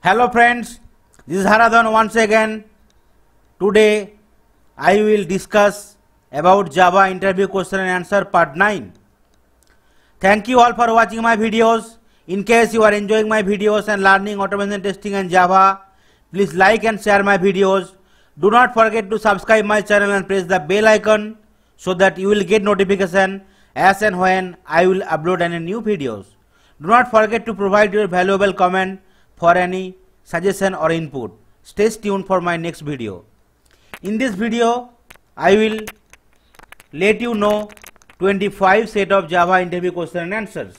Hello friends, this is Haradhan once again. Today I will discuss about Java interview question and answer part 9. Thank you all for watching my videos. In case you are enjoying my videos and learning automation testing and Java, please like and share my videos. Do not forget to subscribe my channel and press the bell icon so that you will get notification as and when I will upload any new videos. Do not forget to provide your valuable comment for any suggestion or input. Stay tuned for my next video. In this video, I will let you know 25 set of Java interview question and answers.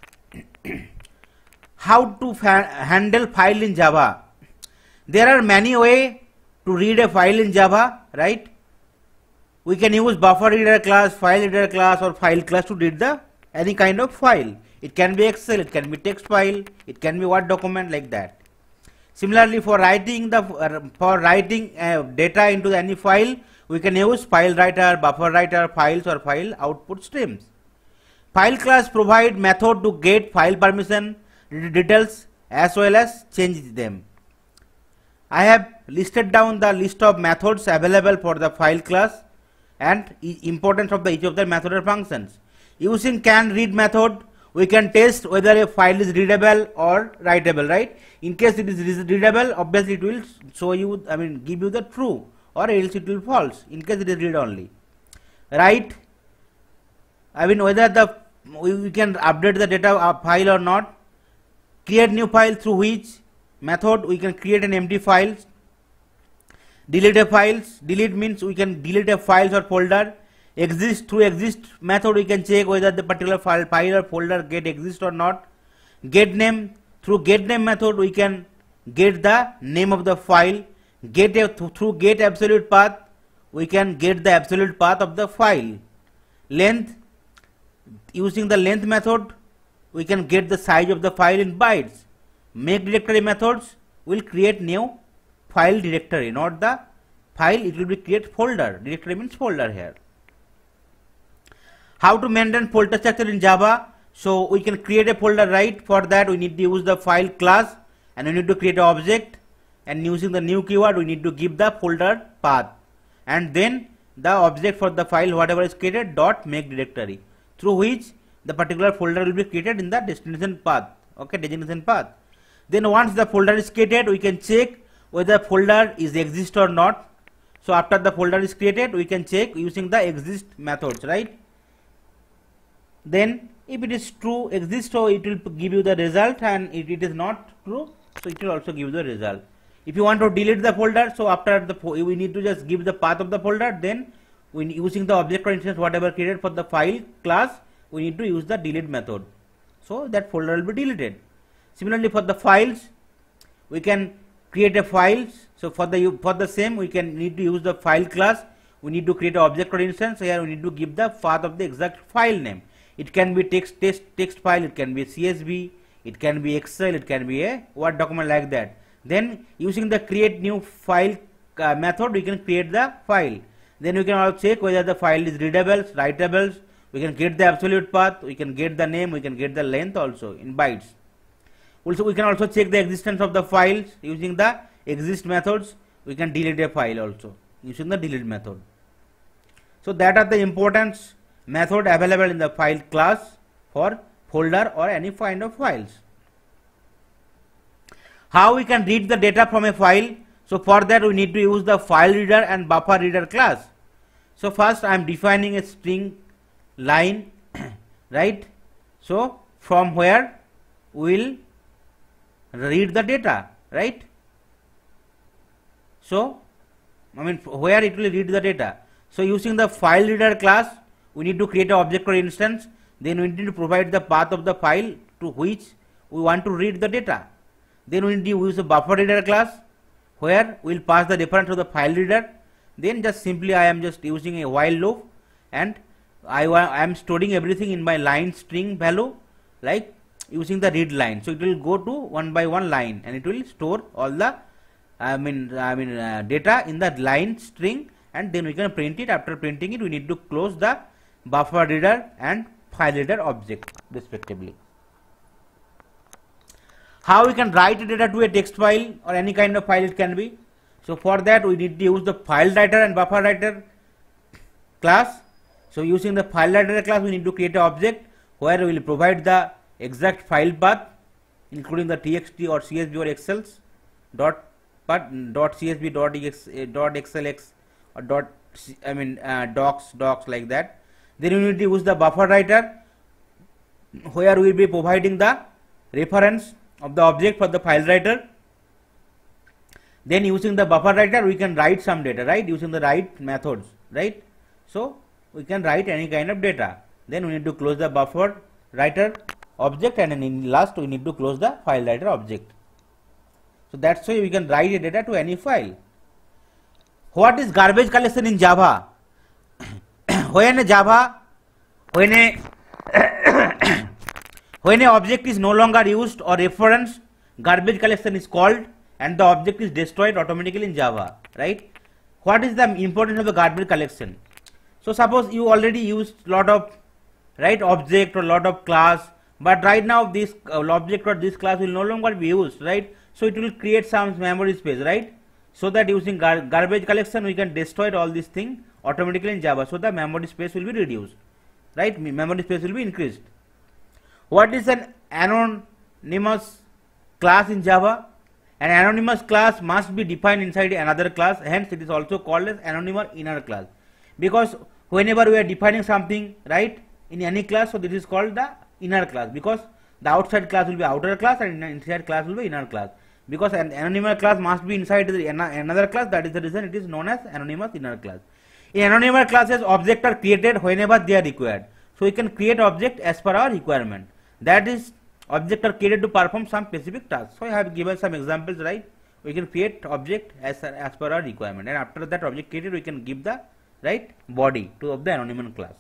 How to handle file in Java. There are many ways to read a file in Java, right? We can use buffer reader class, file reader class or file class to read any kind of file. It can be Excel, it can be text file, it can be Word document, like that. Similarly, for writing data into any file, we can use file writer, buffer writer, files or file output streams. File class provide method to get file permission details as well as change them. I have listed down the list of methods available for the file class and importance of each of the method or functions. Using can read method, we can test whether a file is readable or writable, right? In case it is readable, obviously it will show you, give you the true, or else it will false in case it is read only. Write, whether we can update the data file or not. Create new file, through which method we can create an empty file. Delete a files, delete means we can delete a files or folder. Exist, through exist method we can check whether the particular file or folder get exist or not. Get name, through get name method we can get the name of the file. Through get absolute path we can get the absolute path of the file. Length, using the length method we can get the size of the file in bytes. Make directory methods will create new file directory, not the file, it will be create folder. Directory means folder here. How to maintain folder structure in Java? So we can create a folder, right? For that we need to use the file class and we need to create an object, and using the new keyword we need to give the folder path, and then the object for the file whatever is created dot make directory, through which the particular folder will be created in the destination path. Okay, destination path. Then once the folder is created, we can check whether folder is exist or not. So after the folder is created, we can check using the exist methods, right? Then if it is true exist, so it will give you the result, and if it is not true, so it will also give you the result. If you want to delete the folder, so after we need to just give the path of the folder, then using the object or instance whatever created for the file class, we need to use the delete method, so that folder will be deleted. Similarly, for the files, we can create a files. So for the same, we need to use the file class. We need to create an object or instance. Here we need to give the path of the exact file name. It can be text file, it can be CSV, it can be Excel, it can be a Word document, like that. Then using the create new file method, we can create the file. Then we can also check whether the file is readable, writable. We can get the absolute path, we can get the name, we can get the length also in bytes. Also, we can also check the existence of the files using the exist methods. We can delete a file also using the delete method. So that are the important method available in the file class for folder or any kind of files. How we can read the data from a file? So for that we need to use the file reader and buffer reader class. So first I am defining a string line, right? So from where we will read the data, right? So where it will read the data. So using the file reader class, we need to create an object or instance. Then we need to provide the path of the file to which we want to read the data. Then we need to use a buffer reader class, where we will pass the reference to the file reader. Then just simply I am just using a while loop, and I am storing everything in my line string value, like using the read line. So it will go to one by one line, and it will store all the data in the line string, and then we can print it. After printing it, we need to close the buffer reader and file reader object respectively. How we can write data to a text file or any kind of file it can be. So for that we need to use the file writer and buffer writer class. So using the file writer class we need to create an object where we will provide the exact file path including the txt or csv or excels dot path dot csv dot xlx or dot docs like that. Then we need to use the buffer writer where we will be providing the reference of the object for the file writer. Then using the buffer writer we can write some data, right, using the write methods, right. So we can write any kind of data. Then we need to close the buffer writer object, and then in last we need to close the file writer object. So that's why we can write a data to any file. What is garbage collection in Java? When a object is no longer used or referenced, garbage collection is called and the object is destroyed automatically in Java, right. What is the importance of the garbage collection? So suppose you already used lot of, right, object or lot of class, but right now this object or this class will no longer be used, right. So it will create some memory space, right. So that using garbage collection we can destroy all these things automatically in Java, so the memory space will be reduced, right, memory space will be increased. What is an anonymous class in Java? An anonymous class must be defined inside another class, hence it is also called as anonymous inner class, because whenever we are defining something, right, in any class, so this is called the inner class, because the outside class will be outer class and inside class will be inner class, because an anonymous class must be inside another class. That is the reason it is known as anonymous inner class. In anonymous classes objects are created whenever they are required, so we can create object as per our requirement, that is objects are created to perform some specific task. So I have given some examples, right. We can create object as per our requirement, and after that object created we can give the, right, body to of the anonymous class.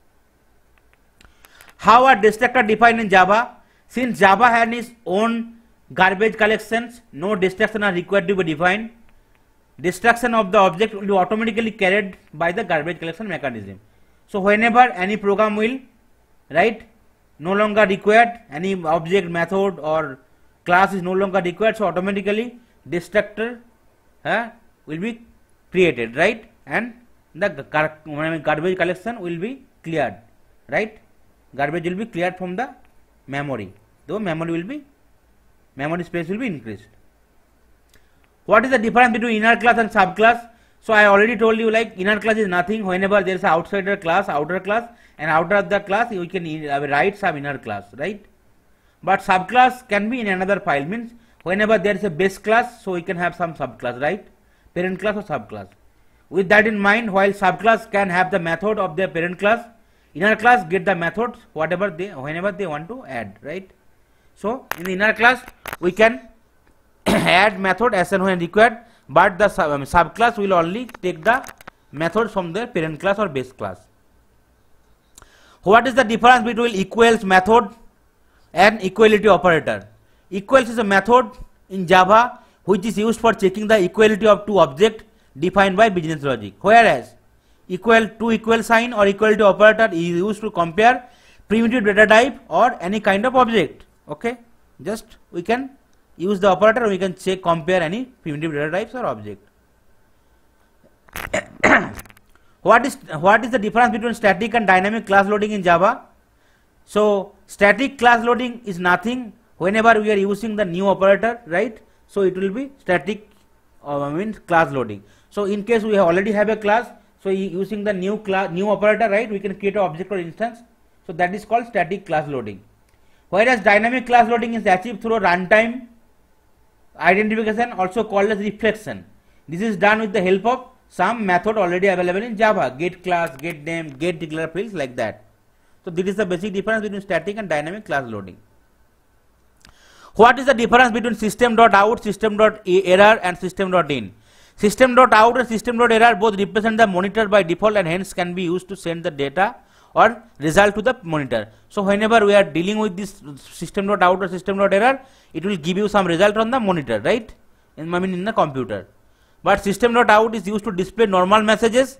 How are destructors defined in Java? Since Java has its own garbage collections, no destruction are required to be defined. Destruction of the object will be automatically carried by the garbage collection mechanism. So whenever any program will, right, no longer required, any object, method or class is no longer required, so automatically destructor will be created, right, and the garbage collection will be cleared, right. Garbage will be cleared from the memory, though memory space will be increased. What is the difference between inner class and subclass? So I already told you, like, inner class is nothing whenever there is an outsider class, outer class, and outer of the class we can write some inner class, right. But subclass can be in another file, means whenever there is a base class, so we can have some subclass, right, parent class or subclass. With that in mind, while subclass can have the method of their parent class, inner class get the methods whenever they want to add, right. So in the inner class we can add method as and when required, but the subclass will only take the methods from the parent class or base class. What is the difference between equals method and equality operator? Equals is a method in Java which is used for checking the equality of two objects defined by business logic, whereas equal sign or equality operator is used to compare primitive data type or any kind of object. Okay, just we can use the operator, we can check, compare any primitive data types or object. What is the difference between static and dynamic class loading in Java? So static class loading is nothing whenever we are using the new operator, right. So it will be static means class loading. So in case we already have a class, so using the new operator, right, we can create an object or instance. So that is called static class loading. Whereas dynamic class loading is achieved through runtime identification, also called as reflection. This is done with the help of some method already available in Java, get class, get name, get declare fields, like that. So this is the basic difference between static and dynamic class loading. What is the difference between system.out, system.error and system.in? System.out and system.error both represent the monitor by default and hence can be used to send the data or result to the monitor. So whenever we are dealing with this system.out or system.error, it will give you some result on the monitor, right, in the computer. But system.out is used to display normal messages,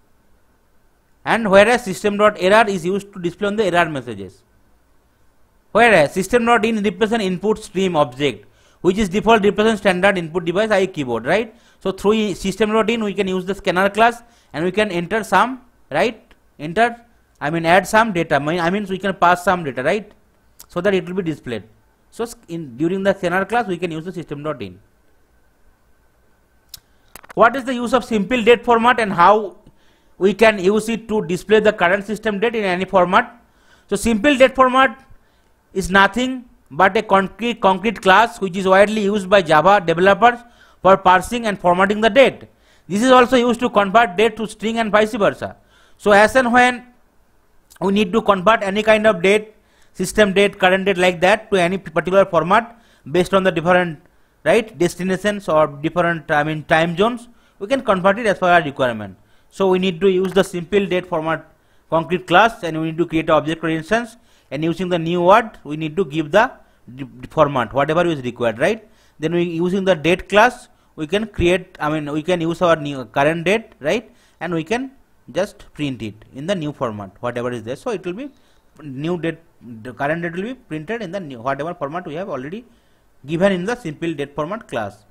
and whereas system.error is used to display on the error messages. Whereas system.in represents input stream object, which is default represents standard input device, i.e. keyboard, right? So through system.in we can use the scanner class and we can enter some, right? Add some data. I mean we can pass some data, right? So that it will be displayed. So during the scanner class we can use the system.in. What is the use of simple date format and how we can use it to display the current system date in any format? So simple date format is nothing but a concrete class which is widely used by Java developers for parsing and formatting the date. This is also used to convert date to string and vice versa. So as and when we need to convert any kind of date, system date, current date, like that, to any particular format based on the different, right, destinations or different time zones, we can convert it as per our requirement. So we need to use the simple date format concrete class, and we need to create an object or instance, and using the new word we need to give the format whatever is required, right? Then we using the date class we can create, we can use our new current date, right, and we can just print it in the new format whatever is there. So it will be new date, the current date will be printed in the new whatever format we have already given in the simple date format class.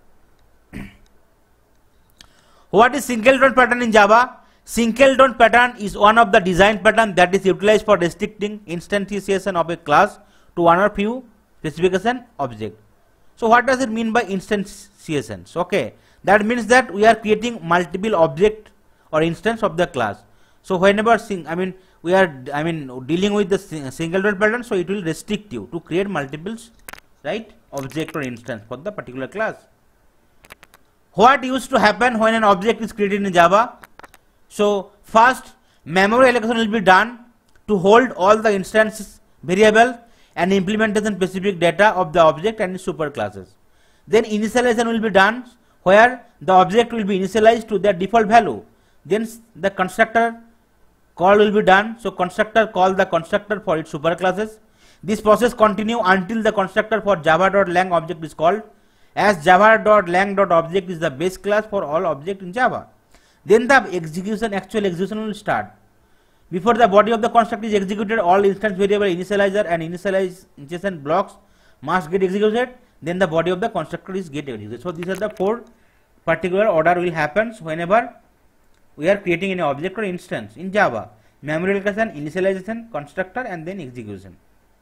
What is singleton pattern in Java? Singleton pattern is one of the design pattern that is utilized for restricting instantiation of a class to one or few specification object. So what does it mean by instantiations? Okay, that means that we are creating multiple object or instance of the class. So whenever we are dealing with the singleton pattern, so it will restrict you to create multiples, right, object or instance for the particular class. What used to happen when an object is created in Java? So first, memory allocation will be done to hold all the instances variable and implementation specific data of the object and its superclasses. Then initialization will be done where the object will be initialized to their default value. Then the constructor call will be done. So constructor call the constructor for its superclasses. This process continue until the constructor for java.lang object is called, as java.lang.object is the base class for all objects in Java. Then the actual execution will start. Before the body of the construct is executed, all instance variable initializer and initialization blocks must get executed. Then the body of the constructor is get executed. So these are the four particular order will happen whenever we are creating an object or instance in Java: memory allocation, initialization, constructor, and then execution.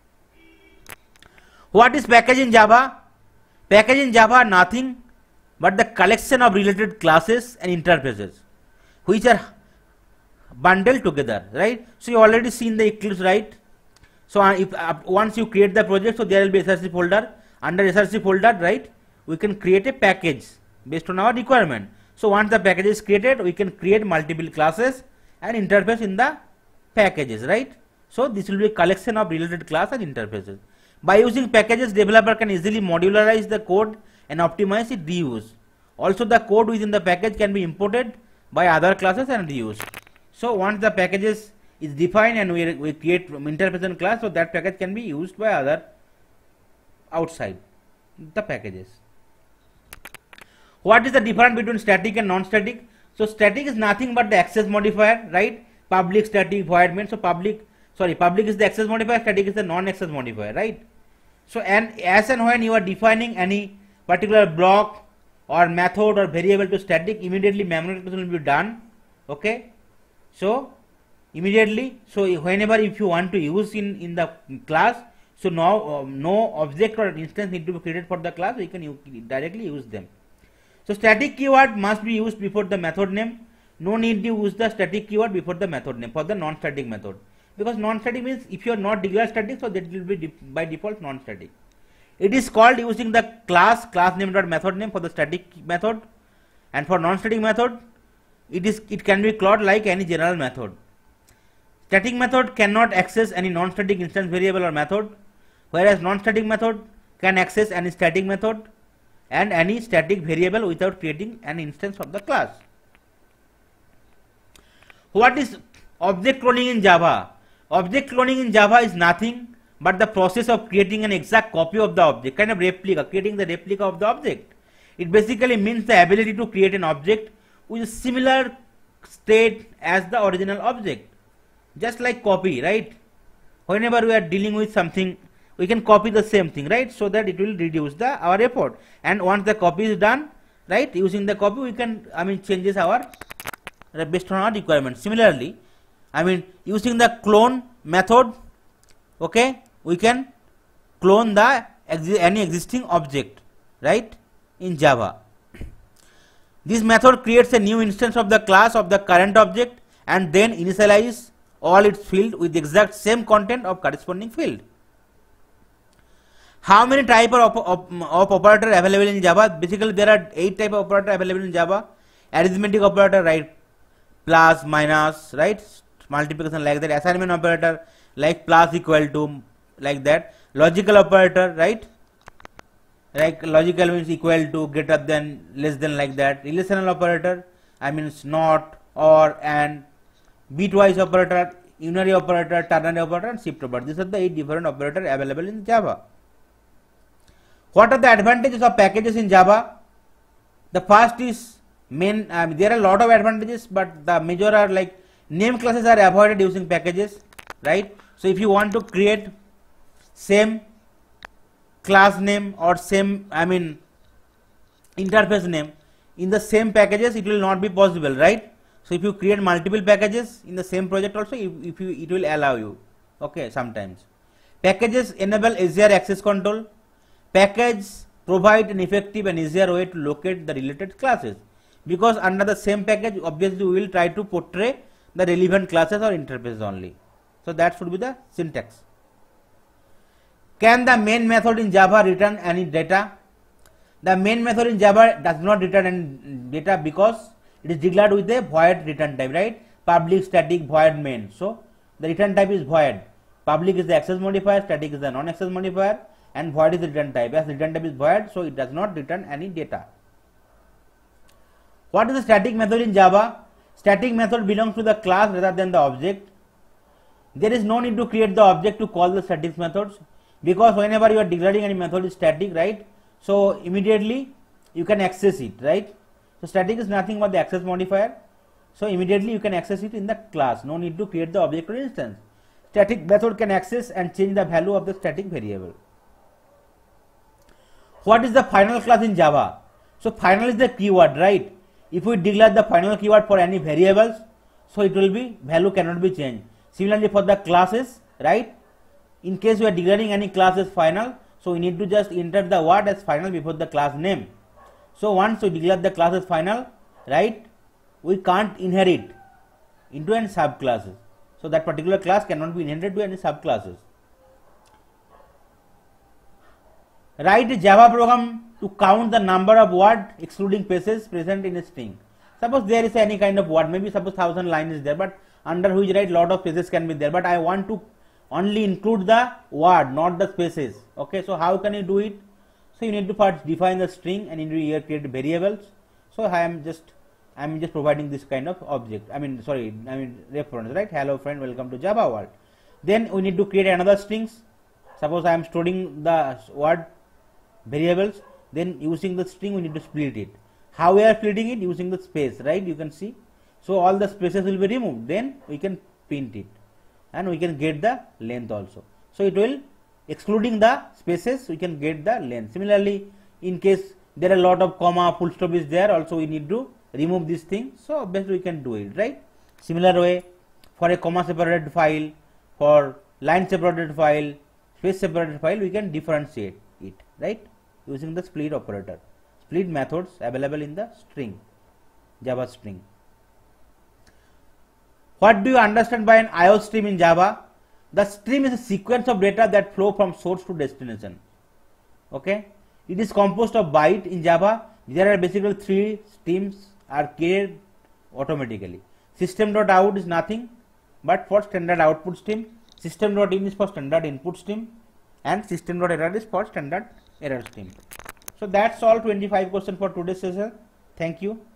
What is package in Java? Package in Java are nothing but the collection of related classes and interfaces which are bundled together, right? So you already seen the Eclipse, right? So if once you create the project, so there will be SRC folder. Under SRC folder, right, we can create a package based on our requirement. So once the package is created, we can create multiple classes and interface in the packages, right? So this will be a collection of related class and interfaces. By using packages, developer can easily modularize the code and optimize its reuse. Also, the code within the package can be imported by other classes and reused. So once the packages is defined and we create interface class, so that package can be used by other outside the packages. What is the difference between static and non-static? So static is nothing but the access modifier, right? Public, static, void main. So public is the access modifier, static is the non-access modifier, right? So as and when you are defining any particular block or method or variable to static, immediately memory allocation will be done. Okay, so immediately, so whenever if you want to use in the class, so now no object or instance need to be created for the class, we can directly use them. So static keyword must be used before the method name. No need to use the static keyword before the method name for the non-static method, because non-static means if you are not declare static, so that will be by default non-static. It is called using the class name dot method name for the static method, and for non-static method it can be called like any general method. Static method cannot access any non-static instance variable or method, whereas non-static method can access any static method and any static variable without creating an instance of the class. What is object cloning in Java? Object cloning in Java is nothing but the process of creating an exact copy of the object, kind of replica, creating the replica of the object. It basically means the ability to create an object with a similar state as the original object, just like copy, right? Whenever we are dealing with something, we can copy the same thing, right? So that it will reduce our effort. And once the copy is done, right, using the copy we can changes our based on our requirement. Similarly, using the clone method, okay, we can clone the any existing object, right, in Java. This method creates a new instance of the class of the current object and then initialize all its field with the exact same content of corresponding field. How many type of operator available in Java? Basically there are 8 type of operator available in Java. Arithmetic operator, right, plus, minus, right, multiplication, like that. Assignment operator, like plus, equal to, like that. Logical operator, right, like logical means equal to, greater than, less than, like that. Relational operator, not, or, and. Bitwise operator, unary operator, ternary operator, and shift operator. These are the 8 different operators available in Java. What are the advantages of packages in Java? The first is there are a lot of advantages, but the major are like name classes are avoided using packages, right? So if you want to create same class name or same interface name in the same packages, it will not be possible, right? So if you create multiple packages in the same project also, it will allow you, okay, sometimes. Packages enable easier access control. Package provide an effective and easier way to locate the related classes, because under the same package obviously we will try to portray the relevant classes or interfaces only. So that should be the syntax. Can the main method in Java return any data? The main method in Java does not return any data because it is declared with a void return type, right? Public, static, void, main. So the return type is void. Public is the access modifier, static is the non-access modifier, and void is the return type. As return type is void, so it does not return any data. What is the static method in Java? Static method belongs to the class rather than the object. There is no need to create the object to call the static methods, because whenever you are declaring any method is static, right? So immediately you can access it, right? So static is nothing but the access modifier. So immediately you can access it in the class. No need to create the object or instance. Static method can access and change the value of the static variable. What is the final class in Java? So final is the keyword, right? If we declare the final keyword for any variables, so it will be value cannot be changed. Similarly for the classes, right? In case we are declaring any class as final, so we need to just enter the word as final before the class name. So once we declare the class as final, right, we can't inherit into any subclasses. So that particular class cannot be inherited to any subclasses. Write a Java program to count the number of words excluding spaces present in a string. Suppose there is any kind of word, maybe suppose 1000 lines is there, but under which right lot of spaces can be there, but I want to only include the word, not the spaces. Okay, so how can you do it? So you need to first define the string and into here create variables. So I am just providing this kind of object. Reference, right? Hello friend, welcome to Java world. Then we need to create another strings. Suppose I am storing the word variables. Then using the string we need to split it. How we are splitting it? Using the space, right? You can see. So all the spaces will be removed. Then we can print it, and we can get the length also. So it will, excluding the spaces, we can get the length. Similarly, in case there are a lot of comma, full stop is there, also we need to remove this thing. So obviously we can do it, right? Similar way, for a comma separated file, for line separated file, space separated file, we can differentiate it, right? Using the split operator. Split methods available in the string, Java string. What do you understand by an IO stream in Java? The stream is a sequence of data that flow from source to destination. Okay, it is composed of byte. In Java there are basically 3 streams are created automatically. System.out is nothing but for standard output stream, system.in is for standard input stream, and system.error is for standard error stream. So that's all 25 questions for today's session. Thank you.